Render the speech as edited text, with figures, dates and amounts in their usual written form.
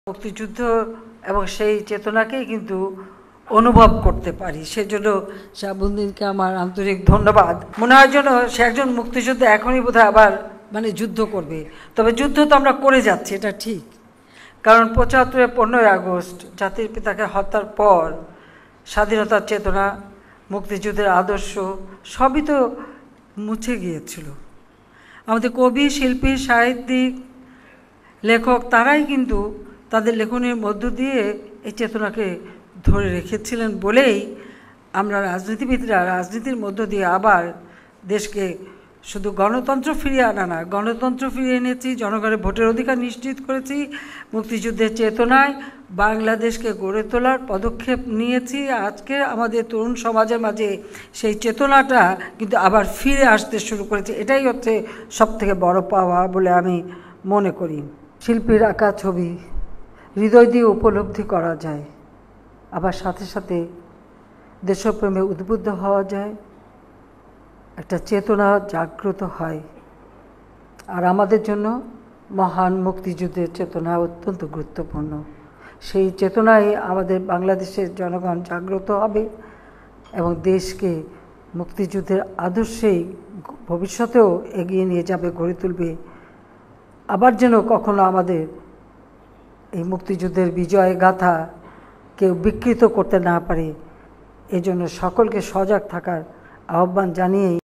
মুক্তিযুদ্ধ এবং সেই চেতনাকেই কিন্তু অনুভব করতে পারি। সেজন্য শাহাবুদ্দিনকে আমার আন্তরিক ধন্যবাদ। মনে হয় যেন সে একজন মুক্তিযুদ্ধ এখনই বোধহয় আবার যুদ্ধ করবে। তবে যুদ্ধ তো আমরা করে যাচ্ছি, এটা ঠিক। কারণ ৭৫ 15ই আগস্ট জাতির পিতাকে হত্যার পর স্বাধীনতার চেতনা, মুক্তিযুদ্ধের আদর্শ সবই তো মুছে গিয়েছিল। আমাদের কবি, শিল্পী, সাহিত্যিক, লেখক তারাই কিন্তু তাদের লেখনের মধ্য দিয়ে এই চেতনাকে ধরে রেখেছিলেন বলেই আমরা রাজনীতিবিদরা রাজনীতির মধ্য দিয়ে আবার দেশকে শুধু গণতন্ত্র ফিরিয়ে আনা না, গণতন্ত্র ফিরিয়ে এনেছি, জনগণের ভোটের অধিকার নিশ্চিত করেছি, মুক্তিযুদ্ধের চেতনায় বাংলাদেশকে গড়ে তোলার পদক্ষেপ নিয়েছি। আজকে আমাদের তরুণ সমাজের মাঝে সেই চেতনাটা কিন্তু আবার ফিরে আসতে শুরু করেছে। এটাই হচ্ছে সবথেকে বড় পাওয়া বলে আমি মনে করি। শিল্পীর আঁকা ছবি হৃদয় দিয়ে উপলব্ধি করা যায়, আবার সাথে সাথে দেশপ্রেমে উদ্বুদ্ধ হওয়া যায়, একটা চেতনা জাগ্রত হয়। আর আমাদের জন্য মহান মুক্তিযুদ্ধের চেতনা অত্যন্ত গুরুত্বপূর্ণ। সেই চেতনায় আমাদের বাংলাদেশের জনগণ জাগ্রত হবে এবং দেশকে মুক্তিযুদ্ধের আদর্শেই ভবিষ্যতেও এগিয়ে নিয়ে যাবে, গড়ে তুলবে। আবার যেন কখনো আমাদের এই মুক্তিযুদ্ধের বিজয় গাথা কেউ বিকৃত করতে না পারে, এজন্য সকলকে সজাগ থাকার আহ্বান জানিয়েই